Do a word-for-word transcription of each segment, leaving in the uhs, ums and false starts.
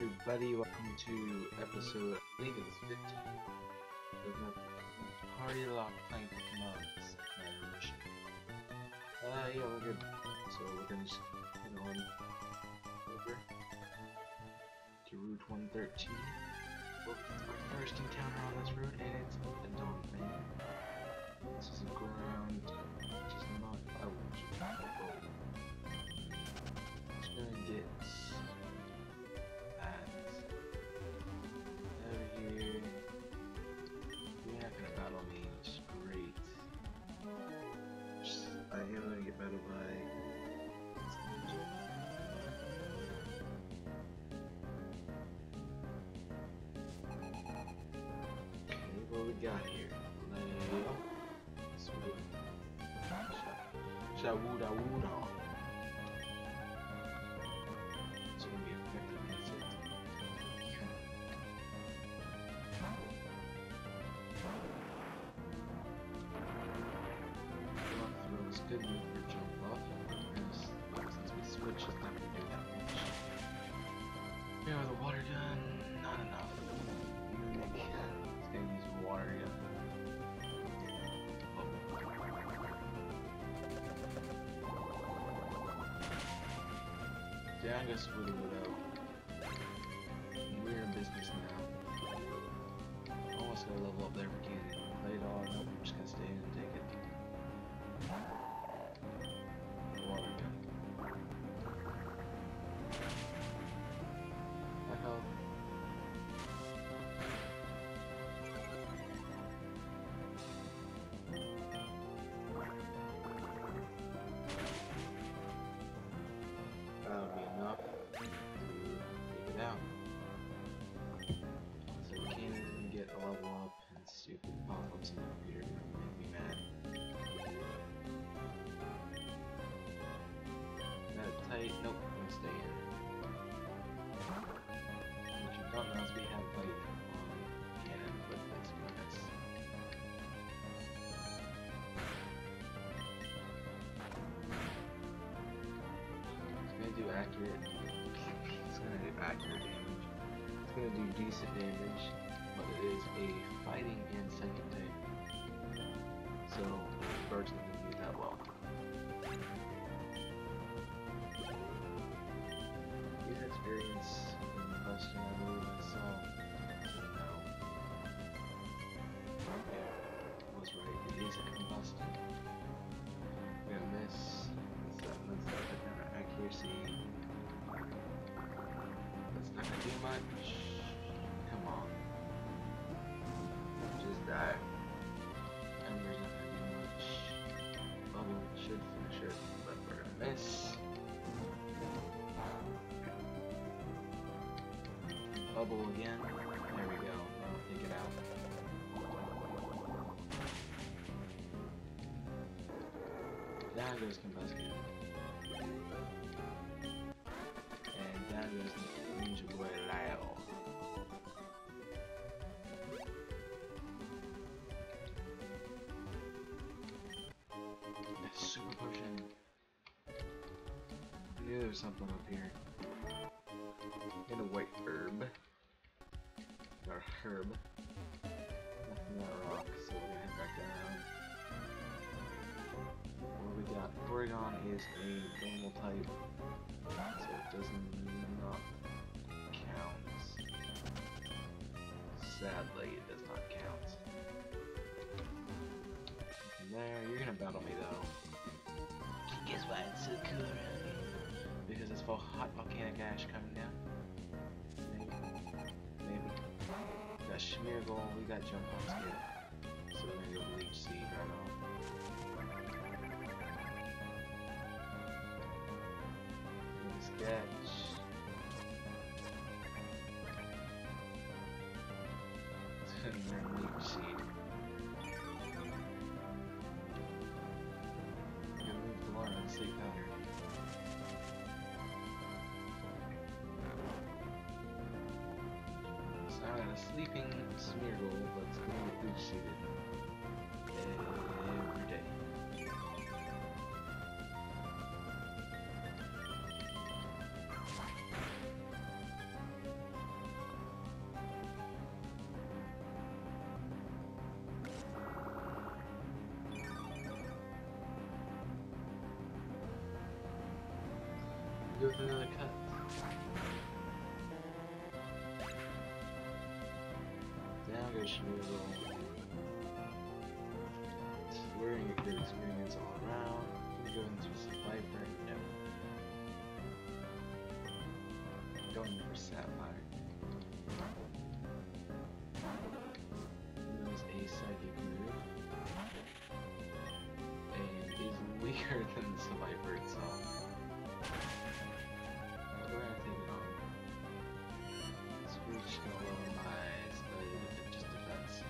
Everybody, welcome to episode, I believe it's fifteen, of my PartyLock playing Pokémon Sapphire. Uh, yeah, we're good. So we're gonna just head on over to Route one thirteen. Well, our first encounter on this route, and it's a dog man. This is a go around, just not out, just not go. Just gonna get that over here. You're not gonna battle me, which is great. Just, I am gonna get battled by this ninja. Okay, what we got here? Leo. Sweet. Shawooda wooda. It's gonna be effective against it. Jump throw is good move for jump off. And since we switch, it's not gonna do that much. Yeah, with a water gun, not enough. Unique. It's gonna use water gun. Yeah, I guess we'll do it out. We're in business now. Almost gonna level up there if we can. Play it all. Nope, I'm just gonna stay in and take it. Water gun. What the hell? That'll be enough to take it out. So we can't even get a level up, and stupid pop-ups in the computer make me mad. That tight, nope, I'm gonna stay in. What you don't know is we have like on cannon, but that's nice. Do accurate. It's gonna do accurate damage. It's gonna do decent damage, but it is a fighting and second type. So birds not gonna do that well. Use experience in the question I believe I saw. No. Yeah, I was right. It is a combustion. We're gonna miss. That's that kind of accuracy. That's not gonna do much. Come on. Just die. Ember's not gonna do much. Bubble should finish it, but we're gonna miss. Bubble again. There we go. Now take it out. Down goes combustion. And down goes Ninja Boy Lyle. Super potion. I knew there was something up here. And a white herb. Or herb. Nothing that rock, so we're gonna head back down. What we got? Porygon is a normal type, so it does not count. Sadly, it does not count. Nothing there. You're gonna battle me though. Guess why it's so cool around here? Because it's full hot volcanic ash coming down. Maybe. Maybe. We got Schmeargle, we got Jump on Skid. So we're gonna go Bleach Seed right off. Sketch. And then Bleach Seed. Gonna move the line and sleep powder. So I got a sleeping Smeargle, but it's going to be Bleach Seeded every day. go through the cut. Down goes Schmoozle. We're in a good experience all around. We're going through Sapphire. No. Going for Sapphire. Knows a psychic move. And is weaker than the Sapphire itself. But we're gonna take it on. So we're just gonna lower my uh, just defense.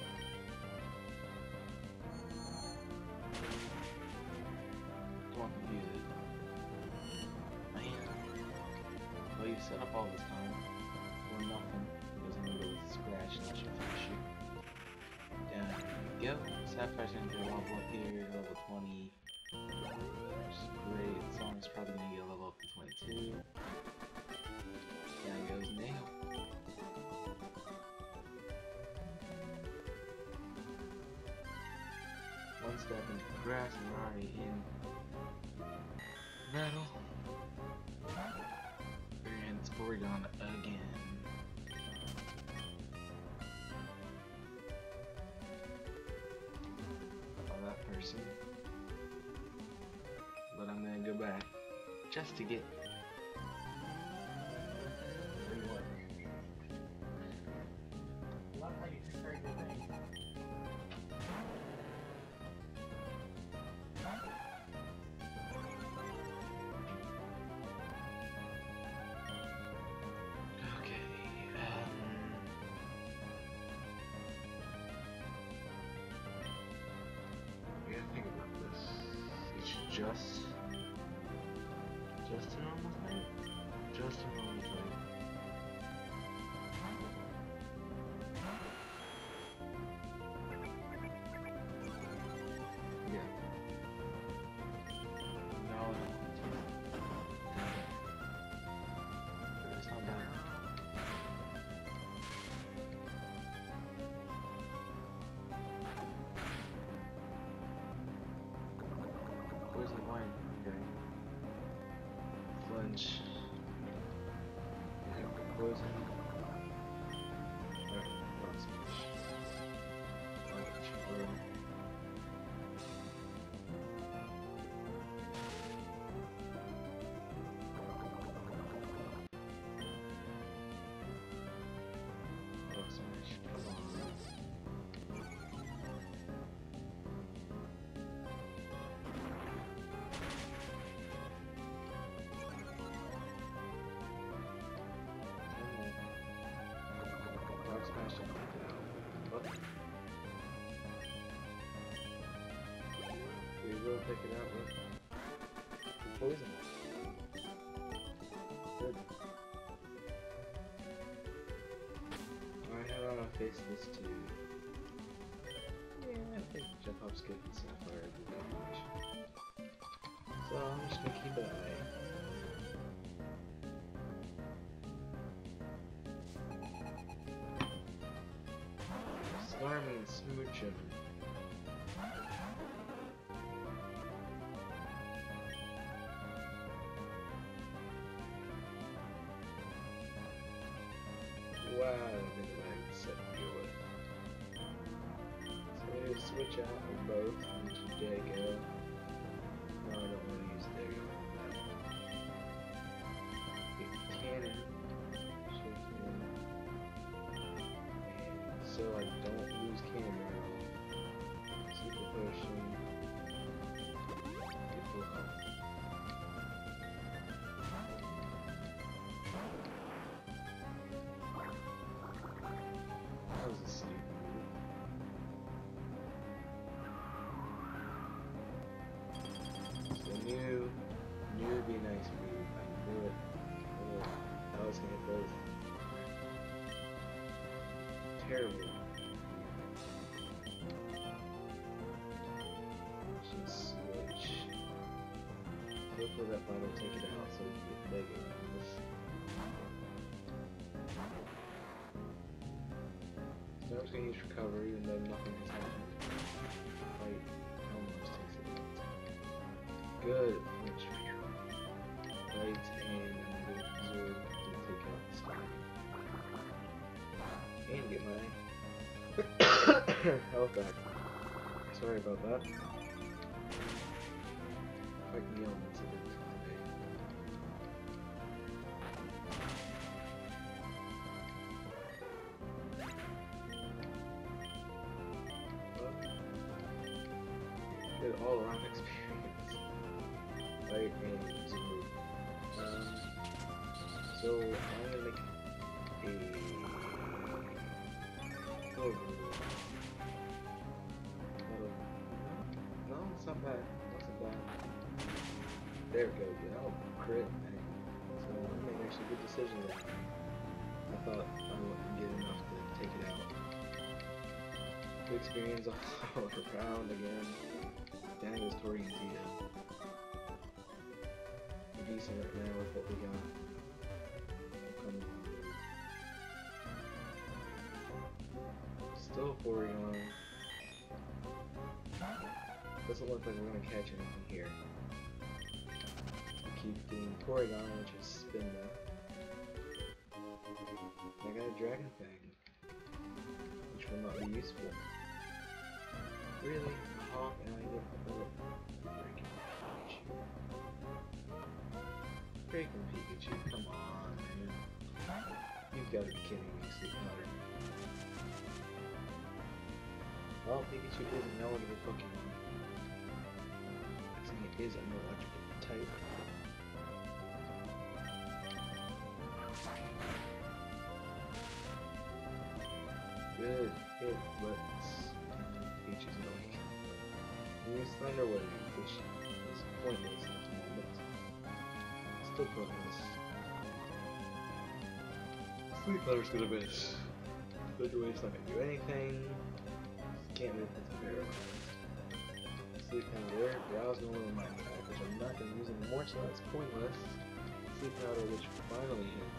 Don't want to confuse it. Man. Well, you set up all this time for nothing. It doesn't really with scratch unless you finish it. Down you go. Sapphire's gonna get a level up here, level twenty. Which is great. Sonic's probably gonna get a level up to twenty-two. Down goes Nail. One step into the grass and we're already in battle. And it's Porygon again. Oh, that person. But I'm gonna go back just to get reward. Love how you prepared your thing. Okay, um... we gotta think about this. It's just... Just a normal fight? Just a normal fight. Yeah. No, no. That's not bad. Where's the wine? Okay. Flinch. Poison. Alright, rock smash. Flinch. Blue. Rock smash. Come on. Rock smash and knock it out. What? We will pick it out with poison. Good. Alright, how do I face this too? Yeah, I think jump up, skip, and Sapphire would be good combination. So I'm just gonna keep an eye. Slarmy and Smoochum. Wow, I think I can set you with. So I'm gonna switch out of both into Dago. No, I don't want to use Dago on that. Get Cannon. Shaking. And so I don't lose camera. Super Potion. Get full health. That was a sneak move. So new, new would be a nice move. I knew it. Oh, I was gonna both. Terrible. Just switch. Hopefully that final take it out so we can get bigger on this. So I'm just gonna use recovery even though nothing has happened. Fight almost takes it out. Good. Which right my health back. Sorry about that. Quite the elements of it today. Good all around experience. Right, and smooth. Um, so I'm gonna make a oh, no, it's not bad. It's not bad. There we go. You know, crit. So I made actually good decision there. I thought I wouldn't get enough to take it out. Good experience all around again. Dang, this Torian's here. We're decent right now with what we got. Come on. Still Porygon. Doesn't look like we're gonna catch anything here. We keep getting Porygon, which is spin there. I got a Dragon Fang, which will not be useful. Really? Hawk and I get the freaking Pikachu. Freaking Pikachu, come on, man. You've got to be kidding me, Sleep Powder. Well, Pikachu is an eligible Pokemon. Actually, it is an electrical type. Good hit, but Pikachu's going. Use Thunder Wave, which is pointless at the moment. Still pointless. Sleep Powder's gonna miss. Thunder Wave's not gonna do anything. Can't move with the paralyzed. Sleep Powder, Drow's no longer my attack, which I'm not gonna use anymore, so that's pointless. Sleep Powder, which finally hits.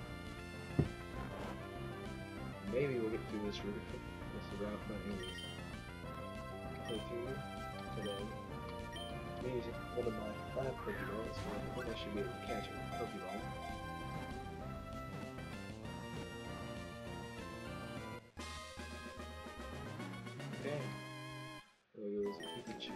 Maybe we'll get through this route. This route, but anyways. Play through today. I'm using one of my five Pokeballs, so I think I should be able to catch a Pokeball. Okay. There goes Pikachu.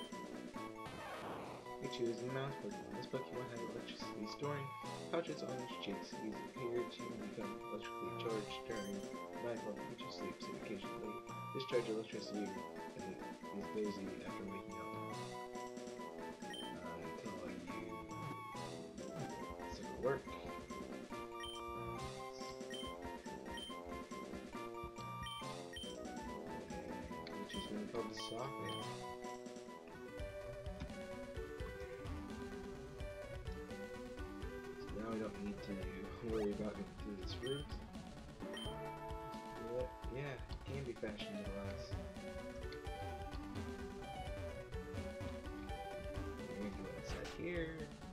Pikachu is a mouse Pokemon. This Pokemon has electricity storing pouches on its cheeks. These appear to become electrically charged during night while Pikachu sleeps and occasionally discharge electricity as it is lazy after waking up. Uh, until you so work. Which is going to call the socket. So now we don't need to worry about going through this route. Yeah, it can be fashion in glass. And go inside here.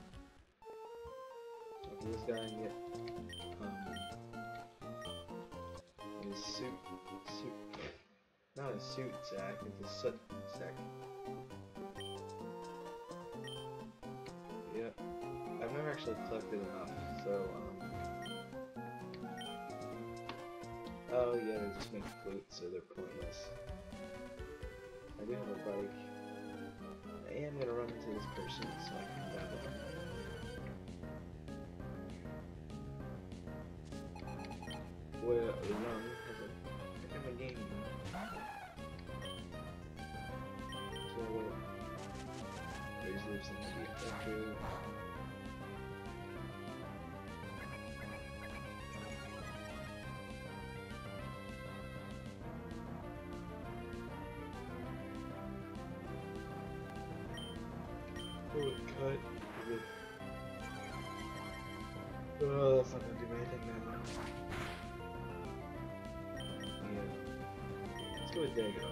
Talk to this guy and get um his suit suit not a suit sack, it's a soot sack. Yep. I've never actually collected enough, so um oh yeah, they just make flutes, so they're pointless. I do have a bike. I am gonna run into this person, so I can battle them. Well, run has a kind of a game. So, there's lives in the effective. Oh, cut. Good. Oh, that's not gonna do anything now. Yeah. Let's go with Dago.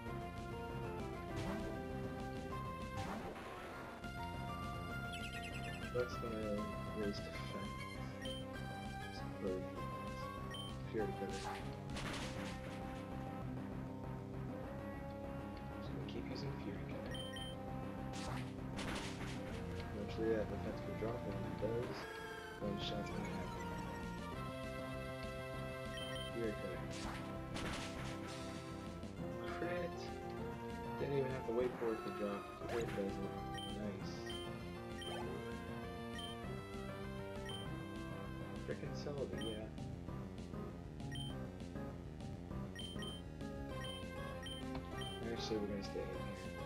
That's gonna raise defense. Super Fury Cutter. Just gonna keep using Fury Cutter. Eventually that defense will drop, and when it does, one shot's gonna happen. Fury Cutter. wait for it to drop. There it does it. Nice. Frickin' Celebi, yeah. Actually, we're gonna stay in here.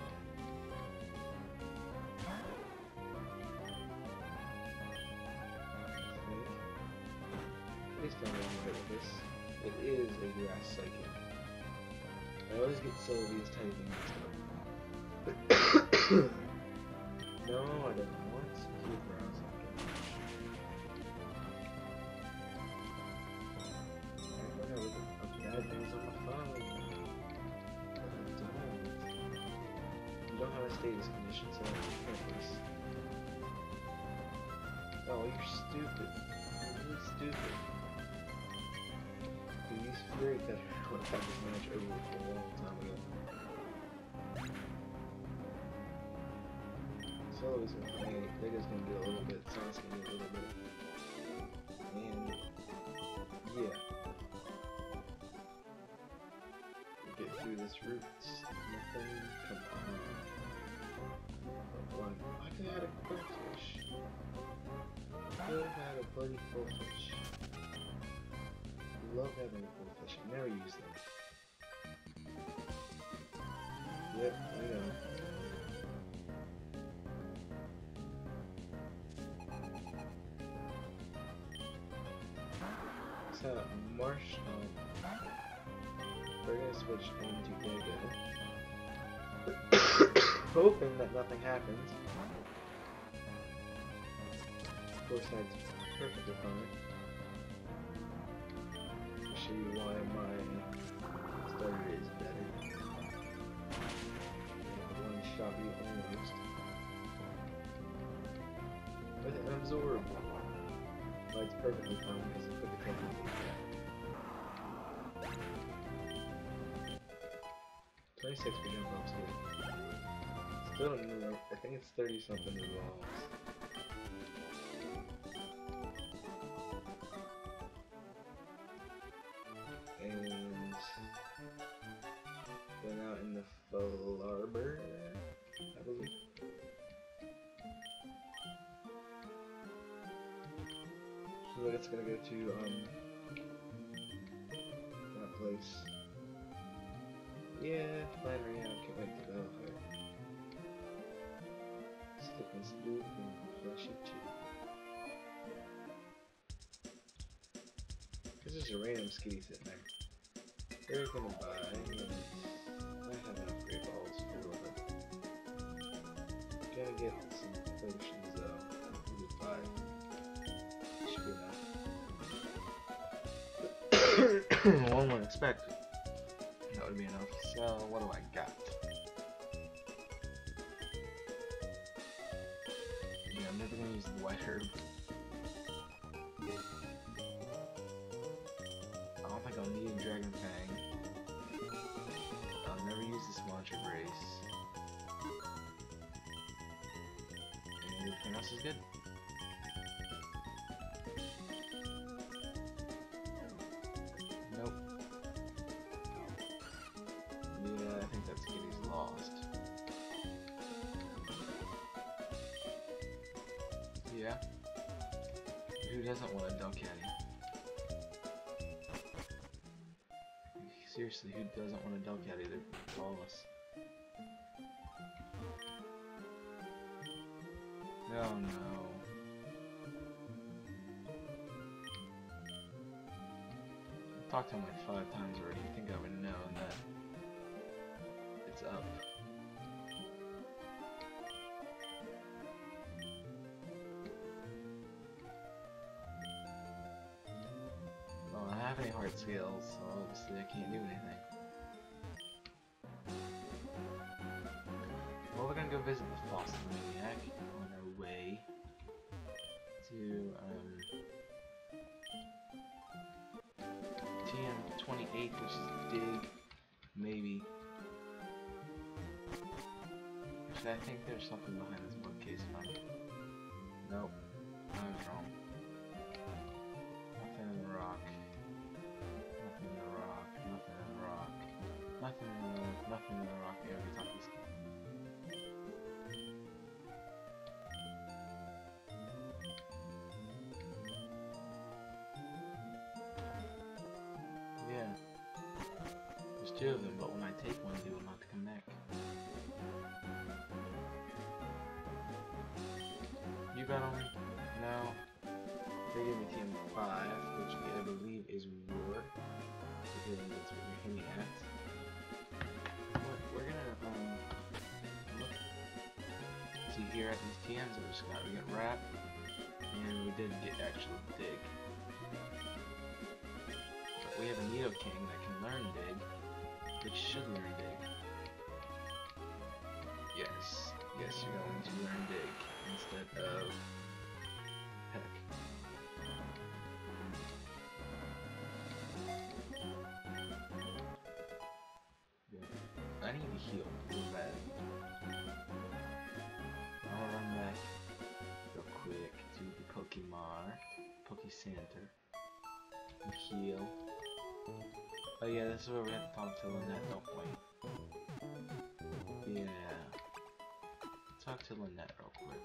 Please tell me I'm right with this. It is a grass psychic. I always get Sylvia's typing mixed up. No, I don't want to keep grass psychic. I'm gonna look up bad things on my phone. I don't. You don't have a status condition, so that's pointless. Oh, you're stupid. You're really stupid. Dude, these Fury Cutters would have had this match over a long time ago. So is gonna play, Vega's gonna get a little bit, Sonic's gonna get a little bit. And yeah. We'll get through this route. Nothing, come on. One. I could have had a goldfish. I could have had a bloody goldfish. Love having a goldfish. I never use them. Yep, I know. So, Marsh, um, we're gonna switch into Vega. Hoping that nothing happens. Of course, that's perfectly fine. Show you why my starter is better. One shot you almost. With an absorb. But it's perfectly fine because it's put the technique twenty-six for jump up's good. Still don't know, I think it's thirty something revolves. And then out in the full arbor, I believe. So then it's gonna go to um that place. Yeah, finally, I can't wait to go there. Stick and scoop and fleshy too. Cause there's a random skitty sitting there. They're gonna buy, and I have enough great balls for it. Gonna get some potions though. Just buy. Should be enough. One would expect that would be enough. So what do I got? Yeah, I'm never gonna use the white herb. I don't think I'll need a Dragon Fang. I'll never use this Launcher Brace. And everything else is good. Nope. Yeah, I think that's Kitty's lost. Yeah. Who doesn't want a Duckaddy? Seriously, who doesn't want a Duckaddy? They're flawless. Oh no. I've talked to him like five times already. You think I would know that it's up. Well, I don't have any hard scales, so obviously I can't do anything. Well, we're gonna go visit the Foster Maniac on our way to um, T M twenty-eight, which is big, maybe. Actually, I think there's something behind this bookcase. Huh? Nope, I was wrong. Nothing in the rock. Nothing in the rock. Nothing in the rock. Nothing in the nothing in the rock. Yeah, we talked this. two of them, but when I take one, they will not come back. You got them? No. They give me T M five, which I believe is war, because that's what you're hinting at. We're, we're gonna um look. See here at these T Ms that we just got, we got rap, and we did get actual dig. But we have a Nidoking that can learn dig, which should learn dig. Yes, yes, you're going to learn dig instead of peck. I need to heal real bad. I'll run back real quick to the Pokemon, Poké Center, and heal. Oh yeah, this is where we have to talk to Lynette, don't we? Yeah. Talk to Lynette real quick.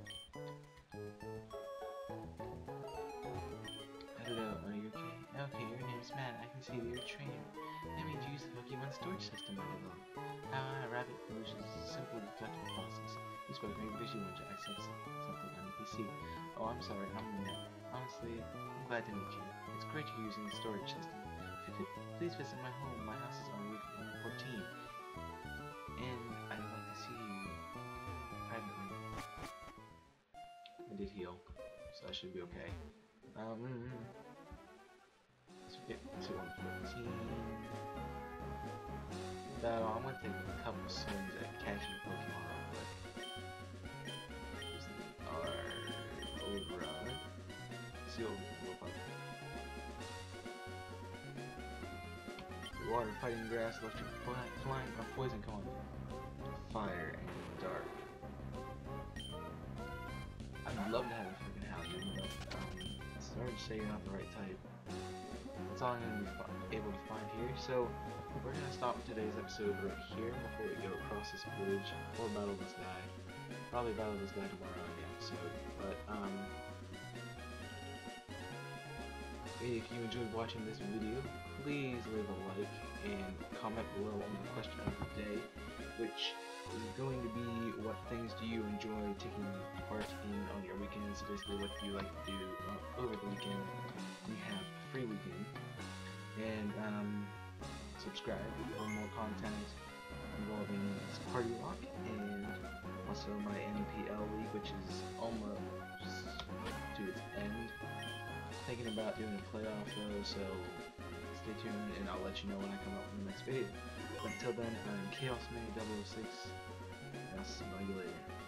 Hello, are you okay? Okay, your name's Matt. I can see that you're a trainer. That means you use the Pokemon storage system I developed. How a rabbit evolution is a simple deductive process. You spoke maybe because you want to access something on the P C. Oh, I'm sorry, I'm Lynette. Honestly, I'm glad to meet you. It's great you're using the storage system. If you could please visit my home, my house is on Route one fourteen. And I'd like to see you privately. I did heal, so I should be okay. Um, let's get to one fourteen. Battle. I'm gonna take a couple swings at catching Pokemon real quick. Using our overrun. See what we can do about it. Water, fighting grass, electric, flying, or poison. Come on. Fire and dark. I'd love to have a freaking Howden, but um, it's hard to say you're not the right type. That's all I'm going to be able to find here. So we're going to stop today's episode right here before we go across this bridge or battle this guy. Probably battle this guy tomorrow in the episode. But um, if you enjoyed watching this video, please leave a like and comment below on the question of the day, which is going to be what things do you enjoy taking part in on your weekends. Basically, what do you like to do uh, over the weekend when you have a free weekend. And um, subscribe for more content involving this PartyLock and also my N P L league, which is almost to its end. Thinking about doing a playoff though, so stay tuned and I'll let you know when I come out with the next video. But until then, I'm Chaos Man double oh six, and I'll see you later.